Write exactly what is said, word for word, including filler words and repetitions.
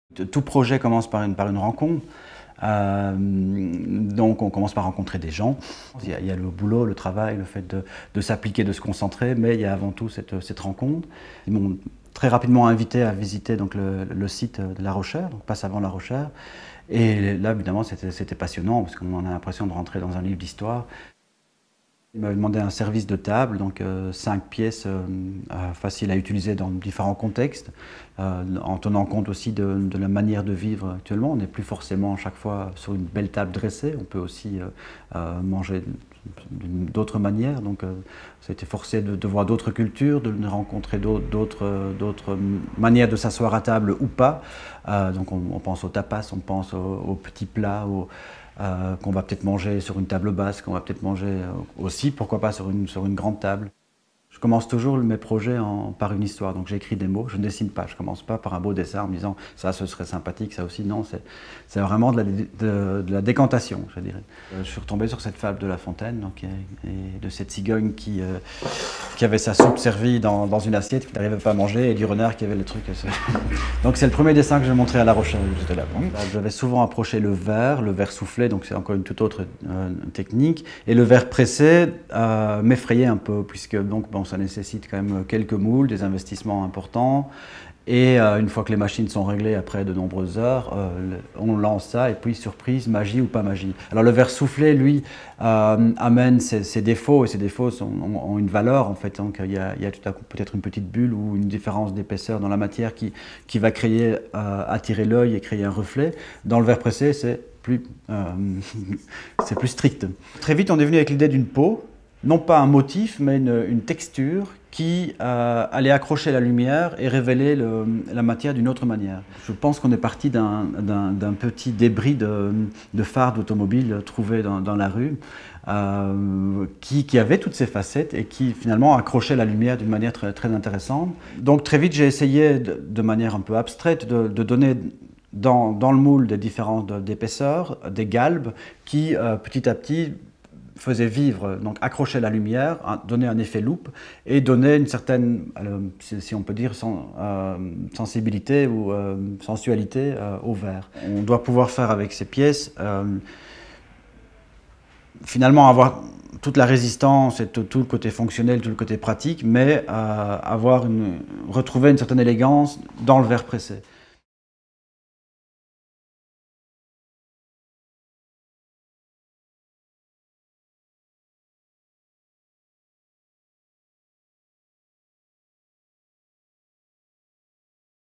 Tout projet commence par une, par une rencontre. Euh, donc on commence par rencontrer des gens. Il y a, il y a le boulot, le travail, le fait de, de s'appliquer, de se concentrer, mais il y a avant tout cette, cette rencontre. Ils m'ont très rapidement invité à visiter donc, le, le site de La Rochère, donc Passe avant La Rochère. Et là, évidemment, c'était passionnant parce qu'on a l'impression de rentrer dans un livre d'histoire. Il m'avait demandé un service de table, donc euh, cinq pièces euh, euh, faciles à utiliser dans différents contextes, euh, en tenant compte aussi de, de la manière de vivre actuellement. On n'est plus forcément à chaque fois sur une belle table dressée, on peut aussi euh, euh, manger d'autres manières. Donc euh, ça a été forcé de, de voir d'autres cultures, de rencontrer d'autres manières de s'asseoir à table ou pas. Euh, donc on, on pense aux tapas, on pense aux, aux petits plats, aux, Euh, qu'on va peut-être manger sur une table basse, qu'on va peut-être manger euh, aussi, pourquoi pas sur une, sur une grande table. Je commence toujours mes projets en, par une histoire, donc j'écris des mots, je ne dessine pas, je ne commence pas par un beau dessin en me disant ça ce serait sympathique, ça aussi, non, c'est vraiment de la, de, de la décantation, je dirais. Euh, je suis retombé sur cette fable de La Fontaine, donc, et, et de cette cigogne qui, euh, qui avait sa soupe servie dans, dans une assiette, qui n'arrivait pas à manger, et du renard qui avait le truc. Donc c'est le premier dessin que j'ai montré à La Rochère, j'étais là. Bon. J'avais souvent approché le verre, le verre soufflé, donc c'est encore une toute autre euh, technique, et le verre pressé euh, m'effrayait un peu, puisque donc, bon, ça nécessite quand même quelques moules, des investissements importants. Et euh, une fois que les machines sont réglées après de nombreuses heures, euh, on lance ça et puis surprise, magie ou pas magie. Alors le verre soufflé, lui, euh, amène ses, ses défauts et ses défauts sont, ont, ont une valeur en fait. Donc il y a, il y a tout à coup peut-être une petite bulle ou une différence d'épaisseur dans la matière qui, qui va créer, euh, attirer l'œil et créer un reflet. Dans le verre pressé, c'est plus, euh, c'est plus strict. Très vite, on est venu avec l'idée d'une peau. Non pas un motif, mais une, une texture qui euh, allait accrocher la lumière et révéler le, la matière d'une autre manière. Je pense qu'on est parti d'un petit débris de, de phare d'automobile trouvé dans, dans la rue, euh, qui, qui avait toutes ces facettes et qui finalement accrochait la lumière d'une manière très, très intéressante. Donc très vite, j'ai essayé de, de manière un peu abstraite de, de donner dans, dans le moule des différentes d'épaisseur, des galbes qui euh, petit à petit faisait vivre, donc accrocher la lumière, donner un effet loupe et donner une certaine, si on peut dire, sensibilité ou sensualité au verre. On doit pouvoir faire avec ces pièces, euh, finalement avoir toute la résistance et tout, tout le côté fonctionnel, tout le côté pratique, mais euh, avoir une, retrouver une certaine élégance dans le verre pressé.